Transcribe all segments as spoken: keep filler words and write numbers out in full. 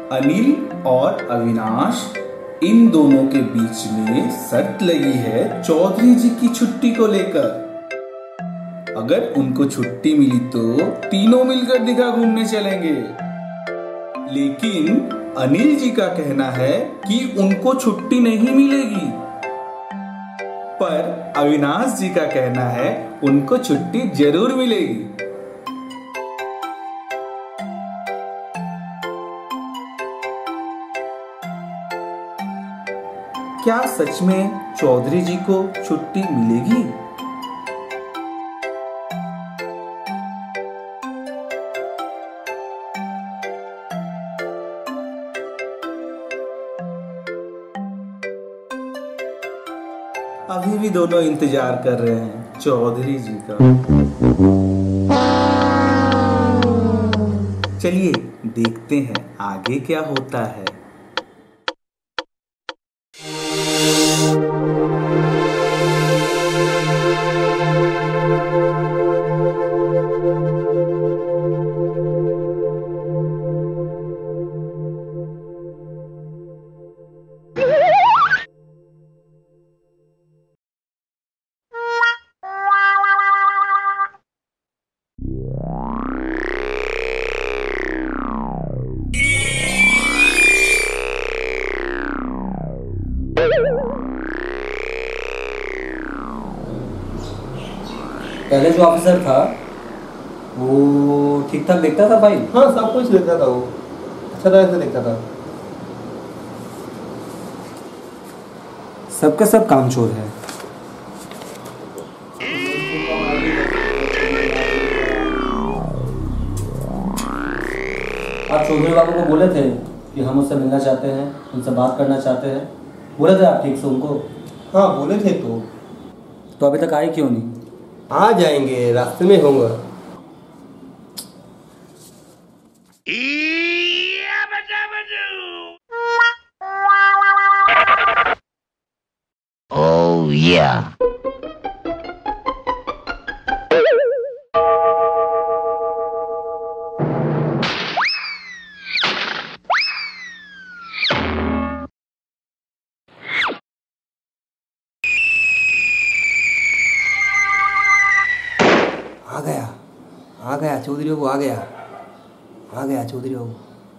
अनिल और अविनाश, इन दोनों के बीच में शर्त लगी है चौधरी जी की छुट्टी को लेकर। अगर उनको छुट्टी मिली तो तीनों मिलकर दीघा घूमने चलेंगे। लेकिन अनिल जी का कहना है कि उनको छुट्टी नहीं मिलेगी, पर अविनाश जी का कहना है उनको छुट्टी जरूर मिलेगी। क्या सच में चौधरी जी को छुट्टी मिलेगी? अभी भी दोनों इंतजार कर रहे हैं चौधरी जी का। चलिए देखते हैं आगे क्या होता है। पहले जो ऑफिसर था वो ठीक ठाक देखता था भाई। हाँ, सब कुछ देखता था, वो अच्छा तरह से देखता था। सबका सब कामचोर है। आप चौधरी बाबू को बोले थे कि हम उससे मिलना चाहते हैं, उनसे बात करना चाहते हैं, बोले थे आप ठीक से उनको? हाँ बोले थे। तो तो अभी तक आए क्यों नहीं? आ जाएंगे, रास्ते में होंगे। Oh yeah. आ गया, आ गया चौधरी बाबू, आ गया, आ गया चौधरी बाबू।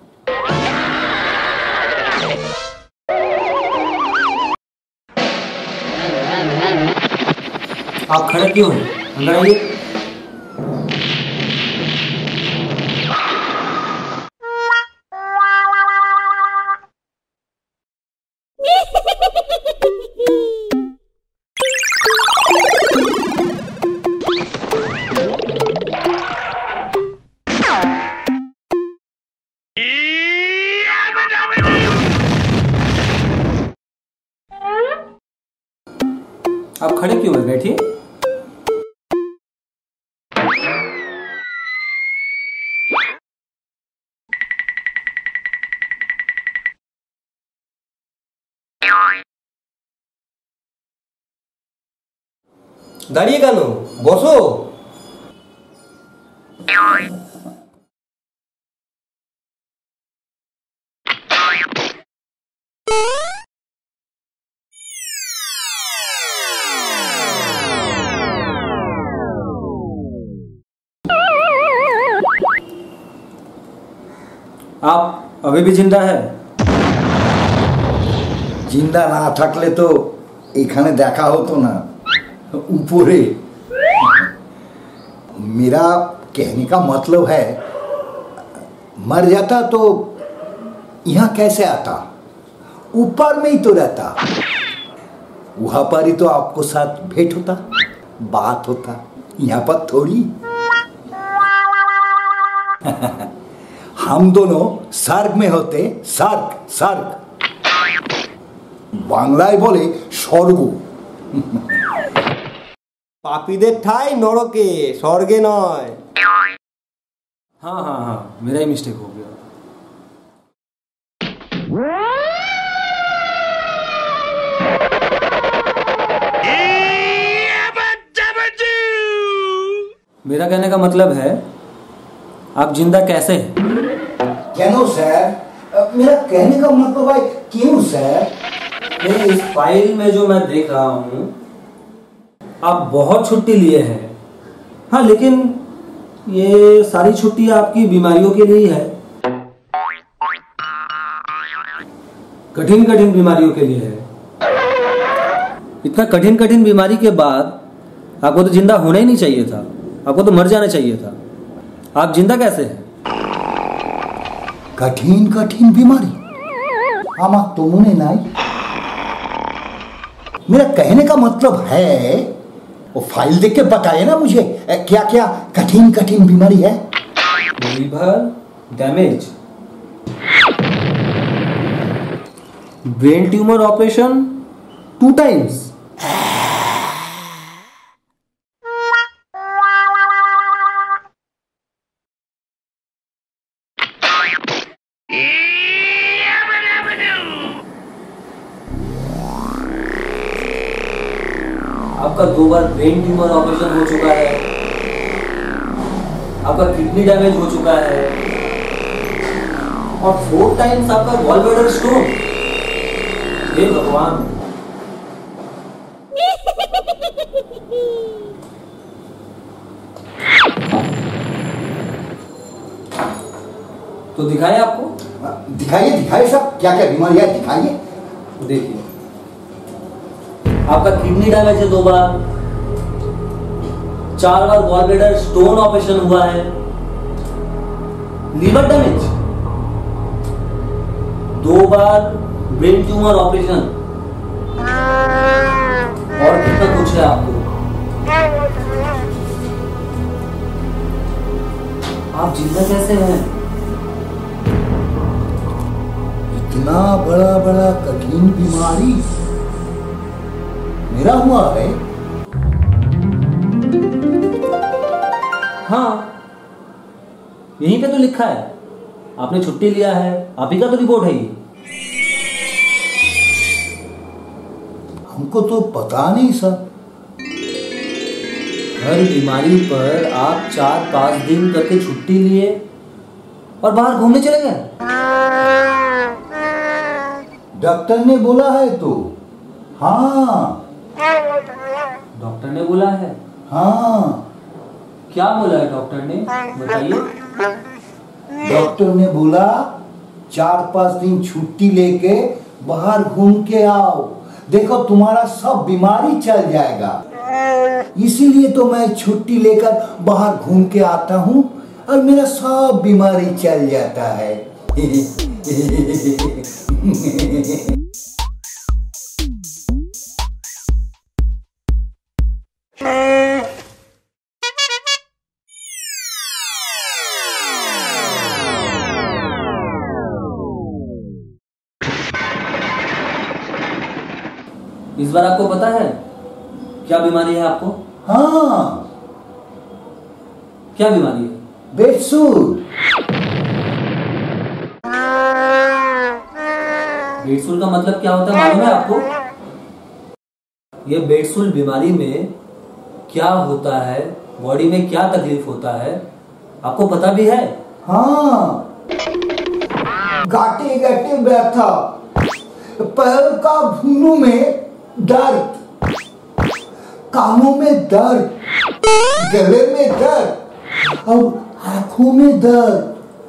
आप खड़े क्यों हैं? अंदर आइए। आप खड़े क्यों हैं? बैठिए। দাঁড়িয়ে কেন? বসো। आप अभी भी जिंदा है? जिंदा ना থাকলে তো এখানে দেখা হতো ना ऊपरे। मेरा कहने का मतलब है मर जाता तो यहाँ कैसे आता, ऊपर में ही तो रहता, वहां पर ही तो आपको साथ भेंट होता, बात होता, यहाँ पर थोड़ी। हम दोनों स्वर्ग में होते, स्वर्ग स्वर्ग বাংলায় বলে স্বর্গ। পাপীদের ঠাই নরকে, স্বর্গে নয়। हाँ हाँ हाँ, मेरा ही मिस्टेक हो गया। मेरा कहने का मतलब है आप जिंदा कैसे हैं? কেন স্যার, मेरा कहने का मतलब है क्यों सर? नहीं, इस फाइल में जो मैं देख रहा हूँ आप बहुत छुट्टी लिए हैं। हाँ, लेकिन ये सारी छुट्टी आपकी बीमारियों के लिए ही है, कठिन कठिन बीमारियों के लिए है। इतना कठिन कठिन बीमारी के बाद आपको तो जिंदा होना ही नहीं चाहिए था, आपको तो मर जाना चाहिए था। आप जिंदा कैसे हैं? कठिन कठिन बीमारी आमा तुमने नहीं। मेरा कहने का मतलब है वो फाइल देख के बताए ना मुझे क्या क्या कठिन कठिन बीमारी है। Liver damage, brain tumour operation two times, आपका दो बार ब्रेन ट्यूमर ऑपरेशन हो चुका है, आपका किडनी डैमेज हो चुका है और फोर टाइम्स आपका गॉलब्लैडर स्टोन। हे भगवान। तो दिखाए आपको? दिखाइए दिखाइए साहब, क्या क्या बीमारी है दिखाइए। देखिए, आपका किडनी डैमेज है दो बार, चार बार गॉलब्लैडर स्टोन ऑपरेशन हुआ है, लीवर डैमेज, दो बार ब्रेन ट्यूमर ऑपरेशन और कितना कुछ है आपको। आप जिंदा कैसे हैं? इतना बड़ा बड़ा कठिन बीमारी मेरा हुआ है। हाँ, यहीं पे तो लिखा है, आपने छुट्टी लिया है, आप ही का तो रिपोर्ट है ये। हमको तो पता नहीं सर। हर बीमारी पर आप चार पांच दिन करके छुट्टी लिए और बाहर घूमने चले गए। डॉक्टर ने बोला है तो। हाँ, डॉक्टर ने बोला है? हाँ। क्या बोला है डॉक्टर ने, बताइए। डॉक्टर ने बोला चार पांच दिन छुट्टी लेके बाहर घूम के आओ, देखो तुम्हारा सब बीमारी चल जाएगा। इसीलिए तो मैं छुट्टी लेकर बाहर घूम के आता हूँ और मेरा सब बीमारी चल जाता है। इस बार आपको पता है क्या बीमारी है आपको? हाँ। क्या बीमारी है? बेडसूल। बेडसूल का मतलब क्या होता है मालूम है आपको? ये बेडसूल बीमारी में क्या होता है, बॉडी में क्या तकलीफ होता है, आपको पता भी है? हाँ, गाटे गाटे बैठा, पैर का घुटनों में दर्द, कानों में दर्द, गले में दर्द और आंखों में दर्द,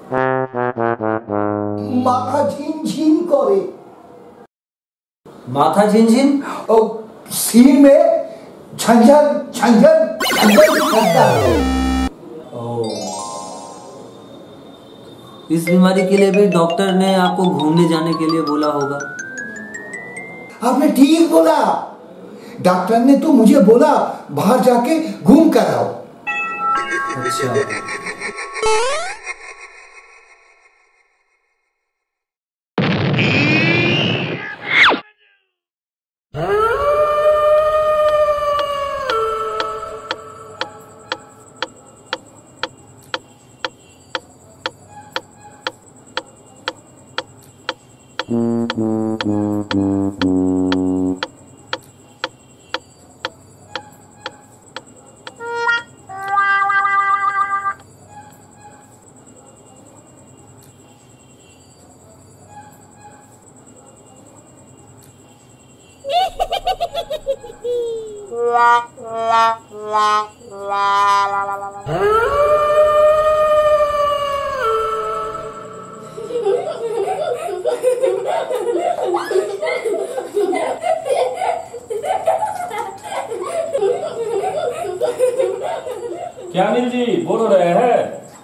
माथा झिनझिन करे, माथा झिनझिन और सिर में झंझर झंझर झंझर करता है। इस बीमारी के लिए भी डॉक्टर ने आपको घूमने जाने के लिए बोला होगा। आपने ठीक बोला, डॉक्टर ने तो मुझे बोला बाहर जाके घूम कर आओ। अच्छा, क्या अनिल जी बोल रहे हैं?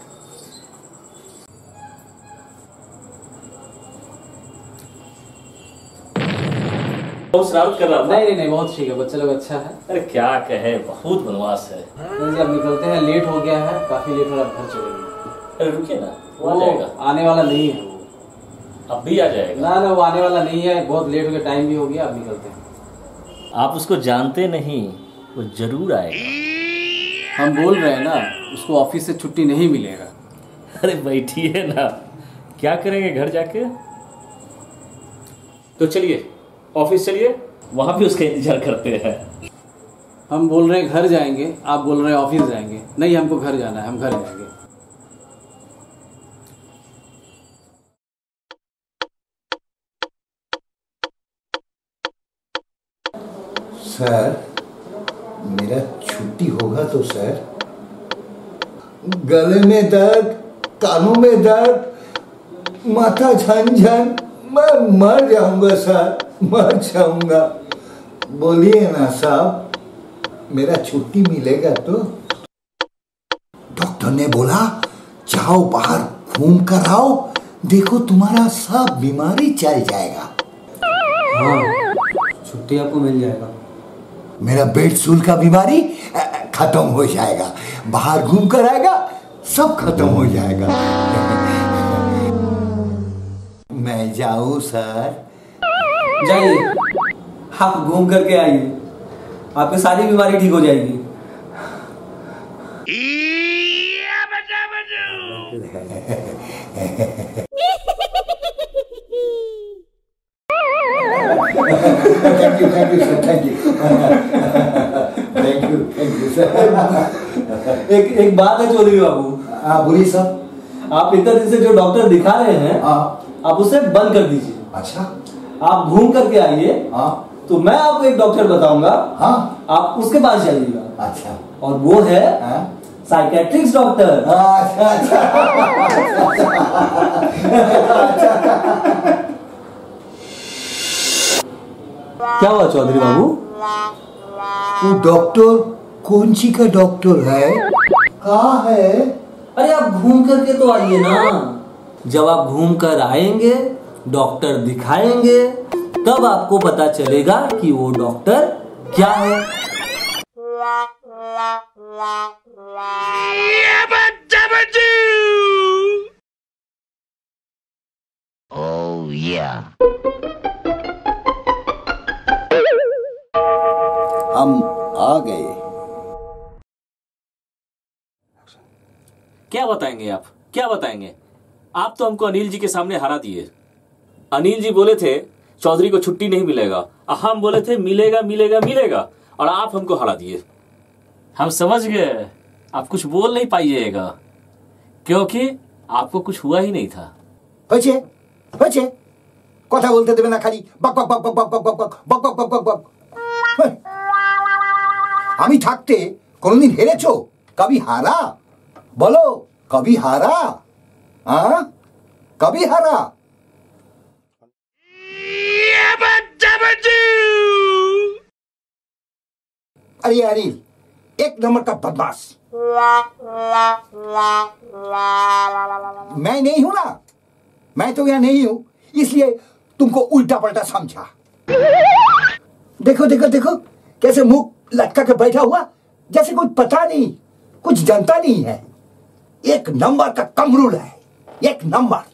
बहुत शरारत कर रहा था। नहीं नहीं नहीं बहुत ठीक है, बच्चा लोग अच्छा है। अरे क्या कहे, बहुत बनवास है। नहीं जी अब निकलते हैं, लेट हो गया है, काफी लेट हो रहा है, घर चलेंगे। अरे रुकिए ना, वो आ वो जाएगा। आने वाला नहीं है वो। अब भी आ जाएगा। ना ना वो आने वाला नहीं है, बहुत लेट हो गया, टाइम भी हो गया, अब निकलते हैं। आप उसको जानते नहीं, वो जरूर आएगा। हम बोल रहे हैं ना, उसको ऑफिस से छुट्टी नहीं मिलेगा। अरे बैठिए ना, क्या करेंगे घर जाके? तो चलिए ऑफिस चलिए, वहां भी उसका इंतजार करते हैं। हम बोल रहे हैं घर जाएंगे, आप बोल रहे हैं ऑफिस जाएंगे। नहीं हमको घर जाना है, हम घर जाएंगे। सर मेरा छुट्टी होगा तो सर? गले में दर्द, कानों में दर्द, माथा झनझन, मैं मर जाऊंगा सर, मर जाऊंगा। बोलिए ना साहब, मेरा छुट्टी मिलेगा तो? डॉक्टर ने बोला जाओ बाहर घूम कर आओ, देखो तुम्हारा सब बीमारी चल जाएगा। हाँ छुट्टी आपको मिल जाएगा। मेरा पेट सूल का बीमारी खत्म हो जाएगा, बाहर घूम कर आएगा, सब खत्म हो जाएगा। मैं जाऊं सर? जाइए, आप घूम करके आइए, आपकी सारी बीमारी ठीक हो जाएगी। Thank you thank you sir, thank you thank you thank you sir. एक एक बात है चौधरी बाबू। हाँ बोलिए सर। आप इतना दिन से जो डॉक्टर दिखा रहे हैं, हाँ आप उसे बंद कर दीजिए। अच्छा। आप घूम करके आइए, हाँ तो मैं आपको एक डॉक्टर बताऊंगा, हाँ आप उसके पास जाइएगा। अच्छा। और वो है हाँ साइकेट्रिस्ट डॉक्टर। अच्छा अच्छा क्या हुआ चौधरी बाबू? वो डॉक्टर कौन सी का डॉक्टर है? कहाँ है? अरे आप घूम करके तो आइए ना। जब आप घूम कर आएंगे, डॉक्टर दिखाएंगे, तब आपको पता चलेगा कि वो डॉक्टर क्या है। Oh yeah. हम आ गए। क्या बताएंगे आप, क्या बताएंगे? आप तो हमको अनिल जी के सामने हरा दिए। अनिल जी बोले थे चौधरी को छुट्टी नहीं मिलेगा, हम बोले थे मिलेगा मिलेगा मिलेगा, और आप हमको हरा दिए। हम समझ गए आप कुछ बोल नहीं पाइएगा, क्योंकि आपको कुछ हुआ ही नहीं था। হয়েছে হয়েছে কথা বলতে দেবে না, খালি বক বক বক বক বক বক বক বক বক বক বক বক। আমি থাকতে কোনদিন হেরেছো? কবি হারা? বলো কবি হারা? হ্যাঁ কবি হারা? अरे अनिल एक नंबर का बदमाश। मैं नहीं हूं ना, मैं तो यहाँ नहीं हूं, इसलिए तुमको उल्टा पलटा समझा। देखो देखो देखो कैसे मुंह लटका के बैठा हुआ, जैसे कुछ पता नहीं, कुछ जानता नहीं है। एक नंबर का कमरूल है, एक नंबर।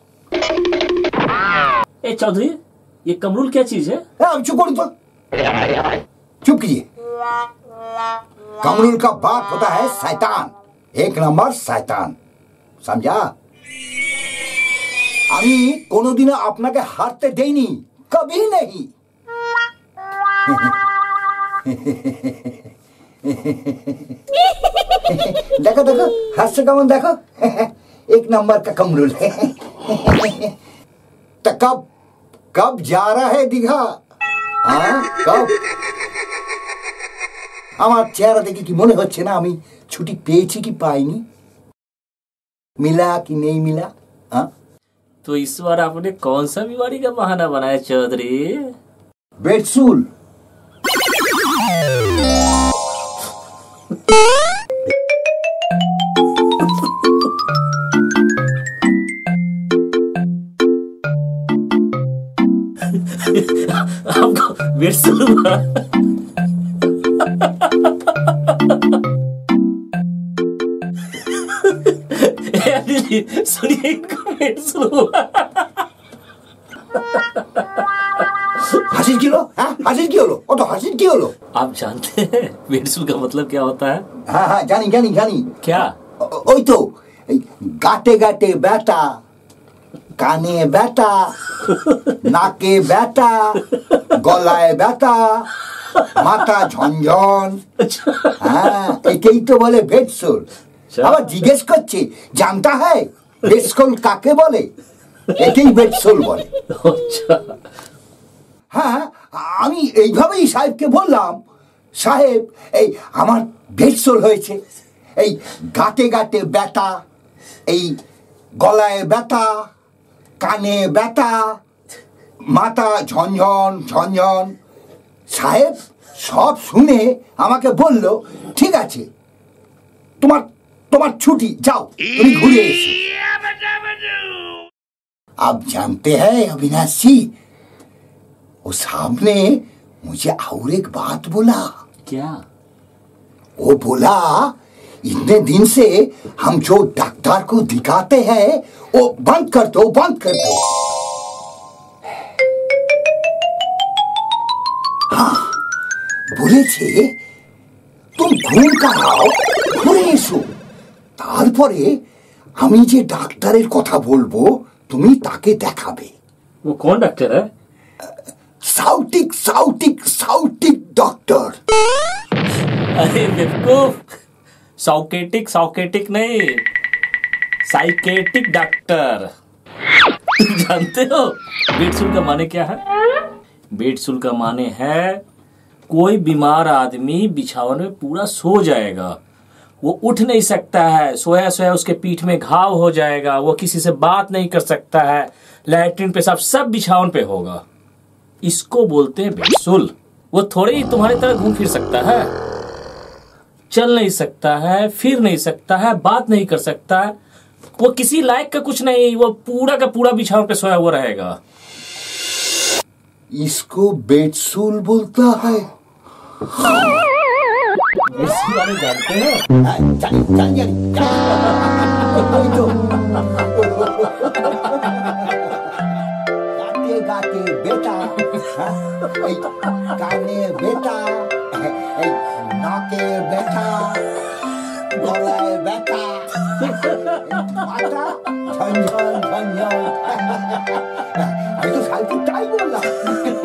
ए चौधरी, ये कमरूल क्या चीज है? अब चुप करो तो, चुप कीजिए। कमरूल का बाप होता है शैतान, एक नंबर शैतान, समझा? আমি কোনোদিনও আপনাকে হারতে দেইনি, কবি नहीं। देखो देखो हास्य कमन देखो, एक नंबर का कमरूल है। तो कब कब जा रहा है दीघा? हाँ कब? আমার চেহারা দেখে কি মনে হচ্ছে না আমি ছুটি পেয়েছি কি পাইনি? मिला कि नहीं मिला? हाँ? तो इस बार आपने कौन सा बीमारी का बहाना बनाया चौधरी? बेडसूल। आपको बेडसूल हुआ? सुनिए इनको बेडसूल हुआ। হাসির কি হলো? হ্যাঁ হাসির কি হলো? অত হাসির কি হলো? आप जानते हैं बेडसूल का मतलब क्या होता है? হ্যাঁ হ্যাঁ জানি জানি জানি। क्या? ও- ওই তো এই গাটে গাটে ব্যথা, কানে ব্যথা, নাকে ব্যথা, গলায় ব্যথা, মাথা ঝনঝন। হ্যাঁ একেই তো বলে বেডসোল। আবার জিজ্ঞেস করছে জানতা হ্যায় বেডসোল কাকে বলে? একেই বেডসোল বলে। अच्छा হ্যাঁ আমি এইভাবেই সাহেবকে বললাম, সাহেব এই আমার বেডসোল হয়েছে, এই গাটে গাটে ব্যথা, এই গলায় ব্যথা, কানে ব্যথা, মাথা ঝনঝন ঝনঝন। সাহেব সব শুনে আমাকে বলল ঠিক আছে তোমার তোমার ছুটি, যাও তুমি ঘুরে এসো। आप जानते हैं अविनाश जी, वो साहब ने मुझे और एक बात बोला। क्या? वो बोला इतने दिन से हम जो डॉक्टर को दिखाते हैं वो बंद कर दो, बंद कर दो। हाँ বলেছে তুমি ঘুম কাটাও, ঘুরে এসো, তারপরে আমি যে ডাক্তারের কথা বলবো তুমি তাকে দেখাবে। वो कौन डॉक्टर है? साउटिक साउटिक साउटिक डॉक्टर। अरे बेवकूफ, साउकेटिक साउकेटिक नहीं, साइकेटिक डॉक्टर। तुम जानते हो बेडसूल का माने क्या है? बेडसूल का माने है कोई बीमार आदमी बिछावन में पूरा सो जाएगा, वो उठ नहीं सकता है, सोया सोया उसके पीठ में घाव हो जाएगा, वो किसी से बात नहीं कर सकता है, लैट्रिन पेशाब सब बिछावन पे होगा। इसको बोलते हैं बेडसूल। वो थोड़े ही तुम्हारी तरह घूम फिर सकता है, चल नहीं सकता है, फिर नहीं सकता है, बात नहीं कर सकता है, वो किसी लायक का कुछ नहीं, वो पूरा का पूरा बिछावन पे सोया हुआ रहेगा। इसको बेडसूल बोलता है। बेडसूल वाले जानते हैं? हाँ, जानी, जानी, जानी, जानी। वही तो। गाते गाते बेटा, हाँ, এই কানে বেটা, এই নাকে ব্যথা, গলায় ব্যথা, মাথা ঝনঝন ঝনঝন। আমি তো সাহেবকে তাই বললাম।